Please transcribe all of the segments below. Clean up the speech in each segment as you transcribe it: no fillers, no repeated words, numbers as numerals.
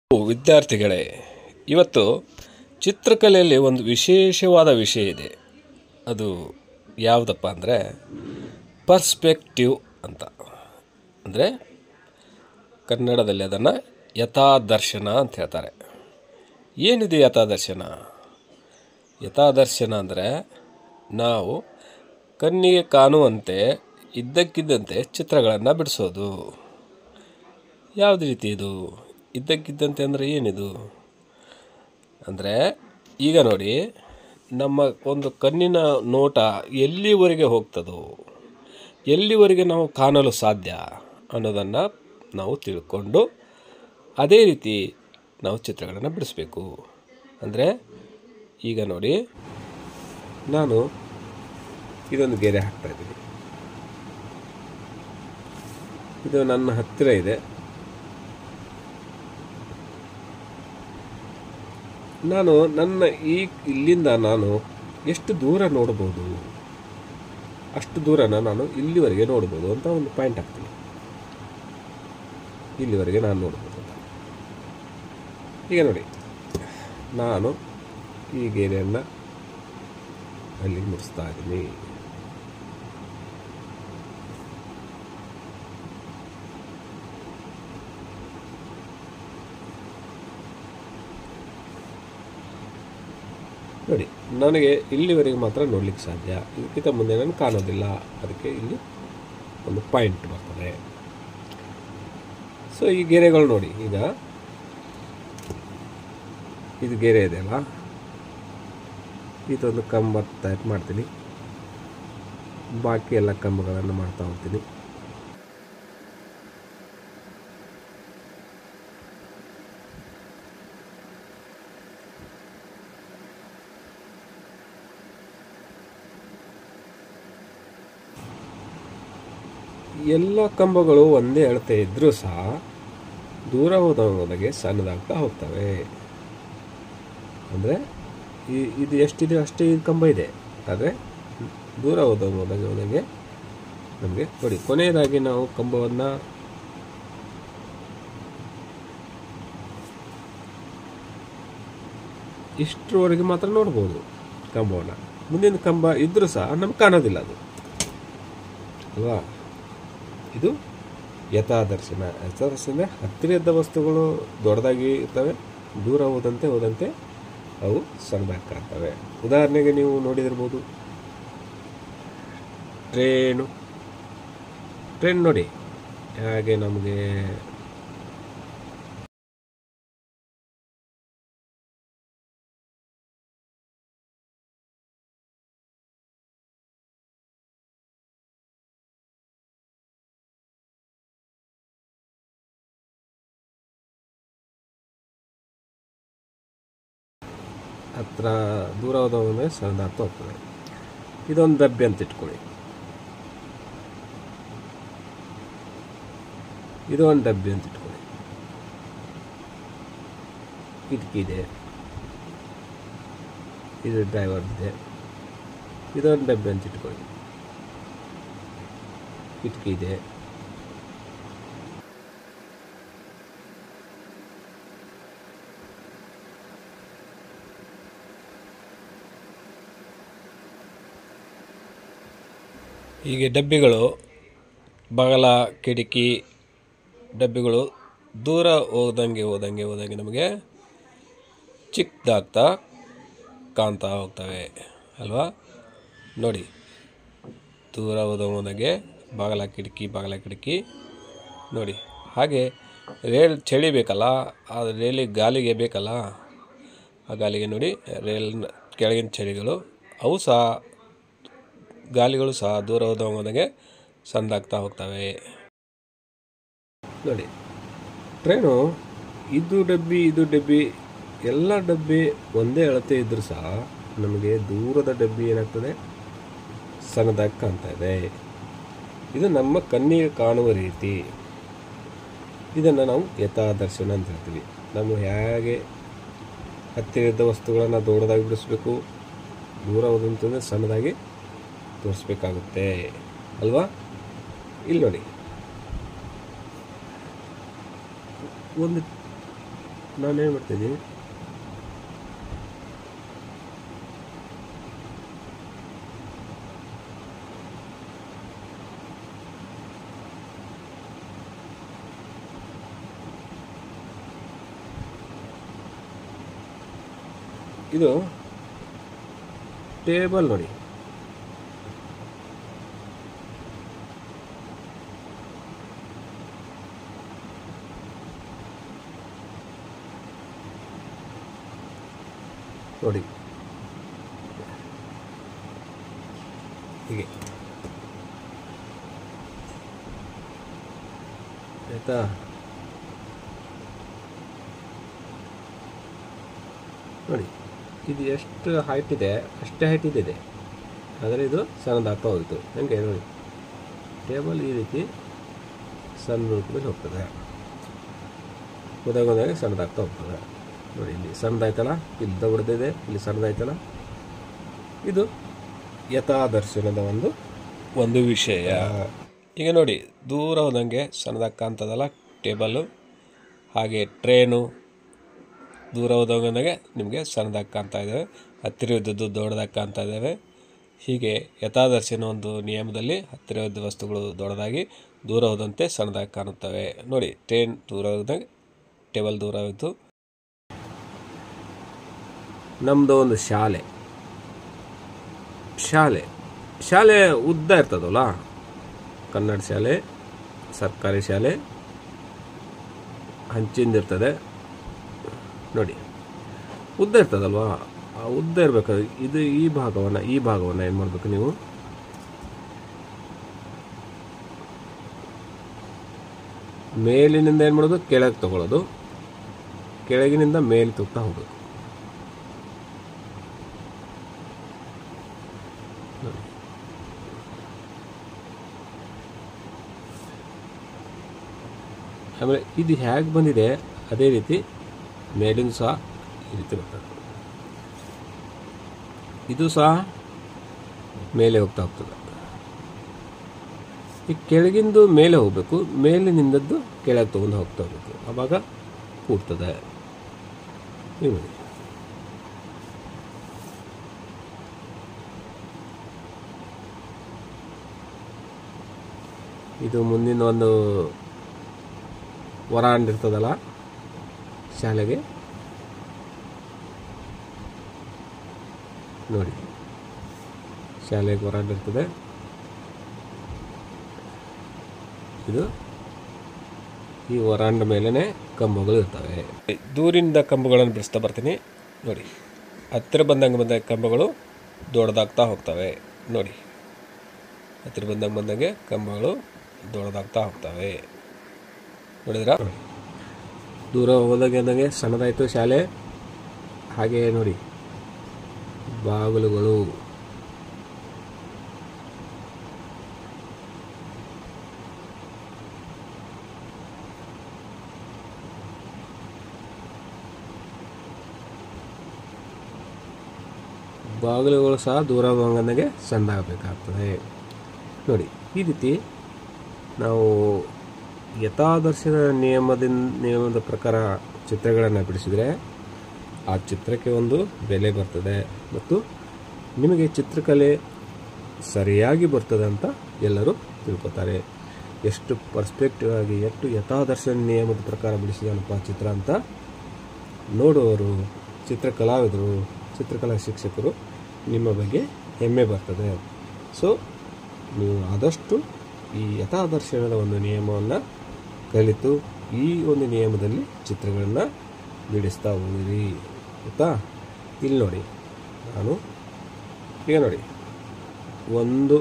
ವಿದ್ಯಾರ್ಥಿಗಳೇ, ಇವತ್ತು ಚಿತ್ರಕಲೆಯಲ್ಲಿ ಒಂದು ವಿಶೇಷವಾದ ವಿಷಯ ಇದೆ. ಅದು ಯಾವುದಪ್ಪ ಅಂದರೆ ಪರ್ಸ್ಪೆಕ್ಟಿವ್ ಅಂತ. ಅಂದರೆ ಕನ್ನಡದಲ್ಲಿ ಅದನ್ನು ಯಥಾದರ್ಶನ ಅಂತ ಹೇಳ್ತಾರೆ. ಏನಿದೆ ಯಥಾದರ್ಶನ? ಯಥಾದರ್ಶನ ಅಂದರೆ ನಾವು ಕಣ್ಣಿಗೆ ಕಾಣುವಂತೆ ಇದ್ದಕ್ಕಿದ್ದಂತೆ ಚಿತ್ರಗಳನ್ನು ಬಿಡಿಸೋದು. ಯಾವುದು ರೀತಿ ಇದು? ಇದ್ದಕ್ಕಿದ್ದಂತೆ ಅಂದರೆ ಏನಿದು ಅಂದರೆ, ಈಗ ನೋಡಿ, ನಮ್ಮ ಒಂದು ಕಣ್ಣಿನ ನೋಟ ಎಲ್ಲಿವರೆಗೆ ಹೋಗ್ತದೋ, ಎಲ್ಲಿವರೆಗೆ ನಾವು ಕಾಣಲು ಸಾಧ್ಯ ಅನ್ನೋದನ್ನು ನಾವು ತಿಳ್ಕೊಂಡು ಅದೇ ರೀತಿ ನಾವು ಚಿತ್ರಗಳನ್ನು ಬಿಡಿಸ್ಬೇಕು. ಅಂದರೆ ಈಗ ನೋಡಿ, ನಾನು ಇದೊಂದು ಗೆರೆ ಹಾಕ್ತಾಯಿದ್ದೀನಿ. ಇದು ನನ್ನ ಹತ್ತಿರ ಇದೆ. ನಾನು ಇಲ್ಲಿಂದ ನಾನು ಎಷ್ಟು ದೂರ ನೋಡ್ಬೋದು, ಅಷ್ಟು ದೂರನ ನಾನು ಇಲ್ಲಿವರೆಗೆ ನೋಡ್ಬೋದು ಅಂತ ಒಂದು ಪಾಯಿಂಟ್ ಹಾಕ್ತೀನಿ. ಇಲ್ಲಿವರೆಗೆ ನಾನು ನೋಡ್ಬೋದು ಅಂತ. ಈಗ ನೋಡಿ, ನಾನು ಈ ಗೆರೆಯನ್ನು ಅಲ್ಲಿ ಮುಗಿಸ್ತಾ ಇದ್ದೀನಿ. ನೋಡಿ, ನನಗೆ ಇಲ್ಲಿವರೆಗೆ ಮಾತ್ರ ನೋಡ್ಲಿಕ್ಕೆ ಸಾಧ್ಯ, ಇದಕ್ಕಿಂತ ಮುಂದೆ ನಾನು ಕಾಣೋದಿಲ್ಲ. ಅದಕ್ಕೆ ಇಲ್ಲಿ ಒಂದು ಪಾಯಿಂಟ್ ಬರ್ತದೆ. ಸೊ ಈ ಗೆರೆಗಳು ನೋಡಿ, ಈಗ ಇದು ಗೆರೆ ಇದೆ ಅಲ್ಲ, ಇದೊಂದು ಕಂಬ ಟೈಪ್ ಮಾಡ್ತೀನಿ. ಬಾಕಿ ಎಲ್ಲ ಕಂಬಗಳನ್ನು ಮಾಡ್ತಾ ಹೋಗ್ತೀನಿ. ಎಲ್ಲ ಕಂಬಗಳು ಒಂದೇ ಅಳತೆ ಇದ್ದರೂ ಸಹ ದೂರ ಹೋದವನಿಗೆ ಸಣ್ಣದಾಗ್ತಾ ಹೋಗ್ತವೆ. ಅಂದರೆ ಇದು ಎಷ್ಟಿದೆ ಅಷ್ಟೇ ಇದು ಕಂಬ ಇದೆ, ಆದರೆ ದೂರ ಹೋದವನಿಗೆ ನಮಗೆ ನೋಡಿ, ಕೊನೆಯದಾಗಿ ನಾವು ಕಂಬವನ್ನು ಇಷ್ಟರವರೆಗೆ ಮಾತ್ರ ನೋಡ್ಬೋದು ಕಂಬವನ್ನು. ಮುಂದಿನ ಕಂಬ ಇದ್ದರೂ ಸಹ ನಮ್ಗೆ ಕಾಣೋದಿಲ್ಲ ಅದು, ಅಲ್ವಾ? ಇದು ಯಥಾದರ್ಶನ. ಯಥಾದರ್ಶನ ಹತ್ತಿರದ ವಸ್ತುಗಳು ದೊಡ್ಡದಾಗಿ ಇರ್ತವೆ, ದೂರ ಹೋದಂತೆ ಅವು ಸಣ್ಣದಾಗಿ ಕಾಣ್ತವೆ. ಉದಾಹರಣೆಗೆ ನೀವು ನೋಡಿದಿರ್ಬೋದು, ಟ್ರೈನ್ ನೋಡಿ ಹಾಗೆ ನಮಗೆ ಹತ್ರ ದೂರ ಹೋದವನೇ ಸಣ್ಣದಾಗ್ತಾ ಹೋಗ್ತದೆ. ಇದೊಂದು ಡಬ್ಬಿ ಅಂತ ಇಟ್ಕೊಳ್ಳಿ. ಇದು ಒಂದು ಡಬ್ಬಿ ಅಂತ ಇಟ್ಕೊಳ್ಳಿ. ಕಿಟಕಿ ಇದೆ, ಇದು ಡ್ರೈವರ್ ಇದೆ. ಇದೊಂದು ಡಬ್ಬಿ ಅಂತ ಇಟ್ಕೊಳ್ಳಿ. ಕಿಟಕಿ ಇದೆ. ಹೀಗೆ ಡಬ್ಬಿಗಳು, ಬಗಲ, ಕಿಟಕಿ, ಡಬ್ಬಿಗಳು ದೂರ ಹೋದಂಗೆ ನಮಗೆ ಚಿಕ್ಕದಾಗ್ತಾ ಕಾಣ್ತಾ ಹೋಗ್ತವೆ, ಅಲ್ವಾ? ನೋಡಿ, ದೂರ ಹೋದಂಗೆ ಬಾಗಲ ಕಿಟಕಿ ನೋಡಿ. ಹಾಗೆ ರೇಲ್ ಚಳಿ ಬೇಕಲ್ಲ, ಆ ರೇಲಿಗೆ ಗಾಲಿಗೆ ಬೇಕಲ್ಲ, ಆ ಗಾಲಿಗೆ ನೋಡಿ, ರೇಲ್ ಕೆಳಗಿನ ಚಳಿಗಳು ಅವು ಸಹ, ಗಾಲಿಗಳು ಸಹ ದೂರ ಹೋದಂಗೆ ಸಣ್ಣದಾಗ್ತಾ ಹೋಗ್ತವೆ. ನೋಡಿ, ಟ್ರೈನು ಇದು ಡಬ್ಬಿ ಎಲ್ಲ ಡಬ್ಬಿ ಒಂದೇ ಅಳತೆ ಇದ್ದರೂ ಸಹ ನಮಗೆ ದೂರದ ಡಬ್ಬಿ ಏನಾಗ್ತದೆ, ಸಣ್ಣದಾಗಿ ಕಾಣ್ತಾ ಇದೆ. ಇದು ನಮ್ಮ ಕಣ್ಣಿಗೆ ಕಾಣುವ ರೀತಿ. ಇದನ್ನು ನಾವು ಯಥಾದರ್ಶನ ಅಂತ ಹೇಳ್ತೀವಿ. ನಾವು ಹೇಗೆ ಹತ್ತಿರದ ವಸ್ತುಗಳನ್ನು ದೊಡ್ಡದಾಗಿ ಬಿಡಿಸ್ಬೇಕು, ದೂರ ಹೋದಂತಂದರೆ ಸಣ್ಣದಾಗಿ ತೋರಿಸ್ಬೇಕಾಗುತ್ತೆ, ಅಲ್ವಾ? ಇಲ್ಲಿ ನೋಡಿ, ಒಂದು ನಾನೇನು ಮಾಡ್ತೀನಿ, ಇದು ಟೇಬಲ್ ನೋಡಿ, ನೋಡಿ ಹೀಗೆ ಆಯ್ತಾ. ನೋಡಿ ಇದು ಎಷ್ಟು ಹೈಟ್ ಇದೆ ಅಷ್ಟೇ ಹೈಟ್ ಇದೆ, ಆದರೆ ಇದು ಸಣ್ಣದಾಗ್ತಾ ಹೋಯಿತು. ಹಂಗೆ ನೋಡಿ ಟೇಬಲ್ ಈ ರೀತಿ ಸಣ್ಣ ರೂಪದಲ್ಲಿ ಹೋಗ್ತದೆ, ಹೋದಾಗ ಸಣ್ಣದಾಗ್ತಾ ಹೋಗ್ತದೆ. ನೋಡಿ ಇಲ್ಲಿ ಸಣ್ಣದಾಯ್ತಲ್ಲ, ಇಲ್ಲಿ ದೊಡ್ಡದಿದೆ, ಇಲ್ಲಿ ಸಣ್ಣದಾಯ್ತಲ್ಲ. ಇದು ಯಥಾದರ್ಶನದ ಒಂದು ವಿಷಯ. ಈಗ ನೋಡಿ ದೂರ ಹೋದಂಗೆ ಸಣ್ಣದಾಗಿ ಕಾಣ್ತದಲ್ಲ ಟೇಬಲ್ಲು, ಹಾಗೆ ಟ್ರೇನು ದೂರ ಹೋದಂಗೆ ನಿಮಗೆ ಸಣ್ಣದಾಗಿ ಕಾಣ್ತಾ ಇದ್ದಾವೆ, ಹತ್ತಿರ ಇದ್ದದ್ದು ದೊಡ್ಡದಾಗಿ ಕಾಣ್ತಾ ಇದ್ದಾವೆ. ಹೀಗೆ ಯಥಾದರ್ಶನ ಒಂದು ನಿಯಮದಲ್ಲಿ ಹತ್ತಿರ ಇದ್ದ ವಸ್ತುಗಳು ದೊಡ್ಡದಾಗಿ, ದೂರ ಹೋದಂತೆ ಸಣ್ಣದಾಗಿ ಕಾಣುತ್ತವೆ. ನೋಡಿ ಟ್ರೇನ್ ದೂರ ಹೋದಂಗೆ ಟೇಬಲ್ ದೂರ ಹೋಯಿತು. ನಮ್ಮದು ಒಂದು ಶಾಲೆ ಉದ್ದ ಇರ್ತದಲ್ಲ, ಕನ್ನಡ ಶಾಲೆ, ಸರ್ಕಾರಿ ಶಾಲೆ ಹಂಚಿಂದಿರ್ತದೆ ನೋಡಿ, ಉದ್ದ ಇರ್ತದಲ್ವಾ, ಆ ಉದ್ದ ಇರಬೇಕಾದ್ರೆ ಇದು ಈ ಭಾಗವನ್ನು ಏನು ಮಾಡಬೇಕು ನೀವು, ಮೇಲಿನಿಂದ ಏನು ಮಾಡೋದು, ಕೆಳಗೆ ತಗೊಳ್ಳೋದು, ಕೆಳಗಿನಿಂದ ಮೇಲೆ ತುತ್ತಾ ಹೋಗೋದು. ಆಮೇಲೆ ಇದು ಹೇಗೆ ಬಂದಿದೆ ಅದೇ ರೀತಿ ಮೇಲಿಂದ ಸಹ ಈ ರೀತಿ ಬರ್ತದೆ, ಇದು ಸಹ ಮೇಲೆ ಹೋಗ್ತದೆ. ಈ ಕೆಳಗಿಂದು ಮೇಲೆ ಹೋಗಬೇಕು, ಮೇಲಿನಿಂದದ್ದು ಕೆಳಗೆ ತೊಗೊಂಡು ಹೋಗ್ತಾ ಹೋಗ್ಬೇಕು, ಆವಾಗ ಕೂಡ್ತದೆ. ಇದು ಮುಂದಿನ ಒಂದು ವರಾಂಡ ಇರ್ತದಲ್ಲ ಶಾಲೆಗೆ, ನೋಡಿ ಶಾಲೆಗೆ ವರಾಂಡ ಇರ್ತದೆ. ಇದು ಈ ವರಾಂಡ ಮೇಲೇ ಕಂಬಗಳು ಇರ್ತವೆ. ದೂರಿಂದ ಕಂಬಗಳನ್ನು ಬಿಡಿಸ್ತಾ ಬರ್ತೀನಿ ನೋಡಿ. ಹತ್ತಿರ ಬಂದಂಗೆ ಕಂಬಗಳು ದೊಡ್ಡದಾಗ್ತಾ ಹೋಗ್ತವೆ ನೋಡಿ. ಹತ್ತಿರ ಬಂದಂಗೆ ಕಂಬಗಳು ದೊಡ್ಡದಾಗ್ತಾ ಹೋಗ್ತವೆ. ನೋಡಿದ್ರಾ, ದೂರ ಹೋದಂಗೆ ಸಣ್ಣದಾಯಿತು ಶಾಲೆ. ಹಾಗೆ ನೋಡಿ ಬಾಗಿಲುಗಳು, ಸಹ ದೂರ ಹೋದಂಗೆ ಸಣ್ಣದಾಗಬೇಕಾಗ್ತದೆ ನೋಡಿ. ಈ ರೀತಿ ನಾವು ಯಥಾದರ್ಶನ ನಿಯಮದ ಪ್ರಕಾರ ಚಿತ್ರಗಳನ್ನು ಬಿಡಿಸಿದರೆ ಆ ಚಿತ್ರಕ್ಕೆ ಒಂದು ಬೆಲೆ ಬರ್ತದೆ, ಮತ್ತು ನಿಮಗೆ ಚಿತ್ರಕಲೆ ಸರಿಯಾಗಿ ಬರ್ತದೆ ಅಂತ ಎಲ್ಲರೂ ತಿಳ್ಕೊತಾರೆ. ಎಷ್ಟು ಪರ್ಸ್ಪೆಕ್ಟಿವ್ ಆಗಿ, ಎಷ್ಟು ಯಥಾದರ್ಶನ ನಿಯಮದ ಪ್ರಕಾರ ಬಿಡಿಸಿದನಪ್ಪ ಚಿತ್ರ ಅಂತ ನೋಡುವವರು, ಚಿತ್ರಕಲಾವಿದರು, ಚಿತ್ರಕಲಾ ಶಿಕ್ಷಕರು ನಿಮ್ಮ ಬಗ್ಗೆ ಹೆಮ್ಮೆ ಬರ್ತದೆ. ಸೊ ನೀವು ಆದಷ್ಟು ಈ ಯಥಾದರ್ಶನದ ಒಂದು ನಿಯಮವನ್ನು ಕಲಿತು ಈ ಒಂದು ನಿಯಮದಲ್ಲಿ ಚಿತ್ರಗಳನ್ನು ಬಿಡಿಸ್ತಾ ಹೋಗಿರಿ, ಗೊತ್ತಾ. ಇಲ್ಲಿ ನೋಡಿ, ನಾನು ಈಗ ನೋಡಿ ಒಂದು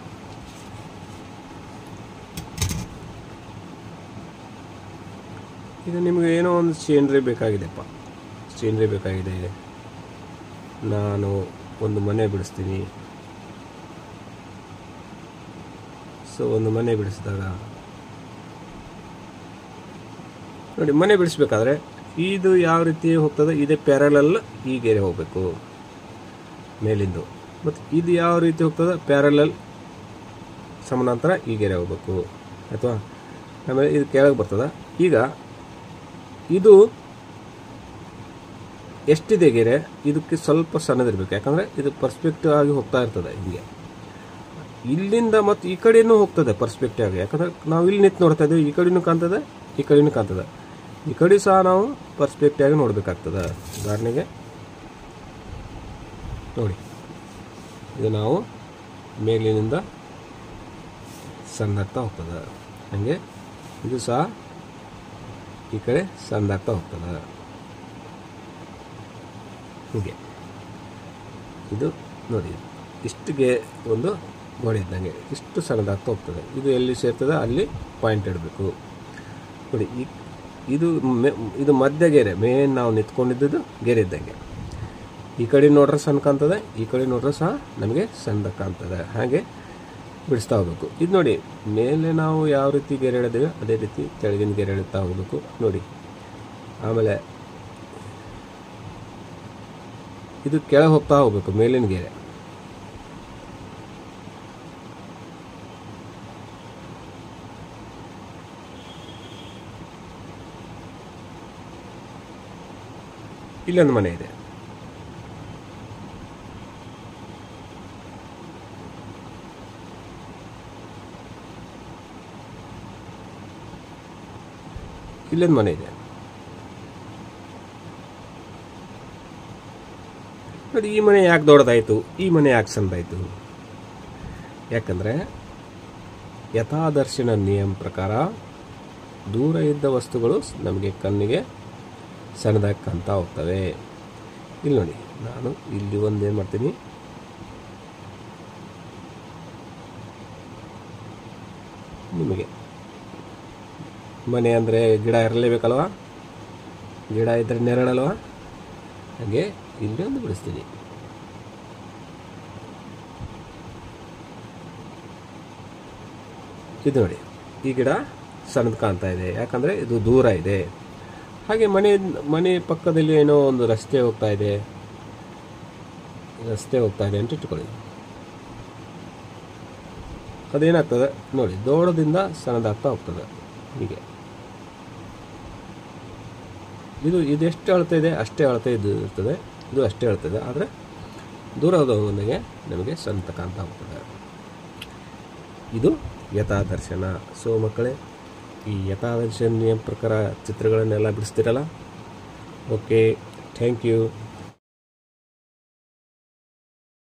ಈಗ ನಿಮಗೆ ಏನೋ ಒಂದು ಸೀನರಿ ಬೇಕಾಗಿದೆಪ್ಪ, ಸೀನರಿ ಬೇಕಾಗಿದೆ. ನಾನು ಒಂದು ಮನೆ ಬಿಡಿಸ್ತೀನಿ. ಸೊ ಒಂದು ಮನೆ ಬಿಡಿಸಿದಾಗ ನೋಡಿ, ಮನೆ ಬಿಡಿಸ್ಬೇಕಾದ್ರೆ ಇದು ಯಾವ ರೀತಿ ಹೋಗ್ತದೆ, ಇದೇ ಪ್ಯಾರಲಲ್ ಈ ಗೆರೆ ಹೋಗಬೇಕು ಮೇಲಿಂದು, ಮತ್ತು ಇದು ಯಾವ ರೀತಿ ಹೋಗ್ತದೆ, ಪ್ಯಾರಲಲ್ ಸಮಾನಾಂತರ ಈ ಗೆರೆ ಹೋಗಬೇಕು, ಅಥವಾ ಆಮೇಲೆ ಇದು ಕೆಳಗೆ ಬರ್ತದೆ. ಈಗ ಇದು ಎಷ್ಟಿದೆ ಗೆರೆ ಇದಕ್ಕೆ ಸ್ವಲ್ಪ ಸಣ್ಣದಿರಬೇಕು, ಯಾಕಂದರೆ ಇದು ಪರ್ಸ್ಪೆಕ್ಟಿವ್ ಆಗಿ ಹೋಗ್ತಾ ಇರ್ತದೆ. ಹಿಂಗೆ ಇಲ್ಲಿಂದ ಮತ್ತು ಈ ಕಡೆಯೂ ಹೋಗ್ತದೆ ಪರ್ಸ್ಪೆಕ್ಟಿವ್ ಆಗಿ, ಯಾಕಂದರೆ ನಾವು ಇಲ್ಲಿ ನಿಂತು ನೋಡ್ತಾ ಇದ್ದೀವಿ, ಈ ಕಡೆಯೂ ಕಾಣ್ತದೆ, ಈ ಕಡೆಯೂ ಕಾಣ್ತದೆ. ಈ ಕಡೆ ಸಹ ನಾವು ಪರ್ಸ್ಪೆಕ್ಟಿವ್ ಆಗಿ ನೋಡಬೇಕಾಗ್ತದೆ. ಉದಾಹರಣೆಗೆ ನೋಡಿ, ಇದು ನಾವು ಮೇಲಿನಿಂದ ಸಣ್ಣದಾಗ್ತಾ ಹೋಗ್ತದೆ, ಹಾಗೆ ಇದು ಸಹ ಈ ಕಡೆ ಸಣ್ಣದಾಗ್ತಾ ಹೋಗ್ತದೆ. ಹೀಗೆ ಇದು ನೋಡಿ, ಇಷ್ಟಿಗೆ ಒಂದು ಗೋಡೆ ಇದ್ದಂಗೆ ಇಷ್ಟು ಸಣ್ಣದಾಗ್ತಾ ಹೋಗ್ತದೆ. ಇದು ಎಲ್ಲಿ ಸೇರ್ತದೆ ಅಲ್ಲಿ ಪಾಯಿಂಟ್ ಇಡಬೇಕು. ನೋಡಿ, ಇದು ಮಧ್ಯ ಗೆರೆ, ಮೇನ್ ನಾವು ನಿಂತ್ಕೊಂಡಿದ್ದು ಗೆರೆ ಇದ್ದಂಗೆ. ಈ ಕಡೆ ನೋಡ್ರೆ ಸಣ್ಣ ಕಾಣ್ತದೆ, ಈ ಕಡೆ ನೋಡ್ರೆ ಸಹ ನಮಗೆ ಸಣ್ಣದಾಗಿ ಕಾಣ್ತದೆ. ಹಾಗೆ ಬಿಡಿಸ್ತಾ ಹೋಗ್ಬೇಕು. ಇದು ನೋಡಿ, ಮೇಲೆ ನಾವು ಯಾವ ರೀತಿ ಗೆರೆ ಎಳೆದೇವೆ ಅದೇ ರೀತಿ ಕೆಳಗಿನ ಗೆರೆ ಎಳಿತಾ ಹೋಗ್ಬೇಕು. ನೋಡಿ, ಆಮೇಲೆ ಇದು ಕೆಳಗೆ ಹೋಗ್ತಾ ಹೋಗ್ಬೇಕು, ಮೇಲಿನ ಗೆರೆ. ಇಲ್ಲೊಂದು ಮನೆ ಇದೆ. ಇಲ್ಲೊಂದು ಮನೆ ಇದೆ ನೋಡಿ. ಈ ಮನೆ ಯಾಕೆ ದೊಡ್ಡದಾಯಿತು, ಈ ಮನೆ ಯಾಕೆ ಸಣ್ಣದಾಯಿತು? ಯಾಕಂದರೆ ಯಥಾದರ್ಶನ ನಿಯಮ ಪ್ರಕಾರ ದೂರ ಇದ್ದ ವಸ್ತುಗಳು ನಮಗೆ ಕಣ್ಣಿಗೆ ಸಣ್ಣದಾಗಿ ಕಾಣ್ತಾ ಹೋಗ್ತವೆ. ಇಲ್ಲಿ ನೋಡಿ, ನಾನು ಇಲ್ಲಿ ಒಂದೇನು ಮಾಡ್ತೀನಿ, ನಿಮಗೆ ಮನೆ ಅಂದರೆ ಗಿಡ ಇರಲೇಬೇಕಲ್ವ, ಗಿಡ ಇದ್ದರೆ ನೆರಳಲ್ವ, ಹಾಗೆ ಇಲ್ಲಿ ಒಂದು ಬಿಡಿಸ್ತೀನಿ. ಇದು ನೋಡಿ, ಈ ಗಿಡ ಸಣ್ಣದು ಕಾಣ್ತಾ ಇದೆ, ಯಾಕಂದರೆ ಇದು ದೂರ ಇದೆ. ಹಾಗೆ ಮನೆ ಪಕ್ಕದಲ್ಲಿ ಏನೋ ಒಂದು ರಸ್ತೆ ಹೋಗ್ತಾ ಇದೆ ಅಂತ ಇಟ್ಕೊಳ್ಳಿ. ಅದೇನಾಗ್ತದೆ ನೋಡಿ, ದೂರದಿಂದ ಸಣ್ಣದಾಗ್ತಾ ಹೋಗ್ತದೆ. ಹೀಗೆ ಇದೆಷ್ಟು ಅಳತೆ ಇದೆ ಅಷ್ಟೇ ಅಳತೆ ಇರ್ತದೆ, ಇದು ಅಷ್ಟೇ ಅಳ್ತದೆ. ಆದರೆ ದೂರದವನಿಗೆ ನಮಗೆ ಸಣ್ಣ ಕಾಣ್ತಾ ಹೋಗ್ತದೆ. ಇದು ಯಥಾದರ್ಶನ. ಸೊ ಮಕ್ಕಳೇ, ಈ ಯಥಾದರ್ಶನ ನಿಯಮ ಪ್ರಕಾರ ಚಿತ್ರಗಳನ್ನೆಲ್ಲ ಬಿಡಿಸ್ತಿರಲ್ಲ. Okay, thank you.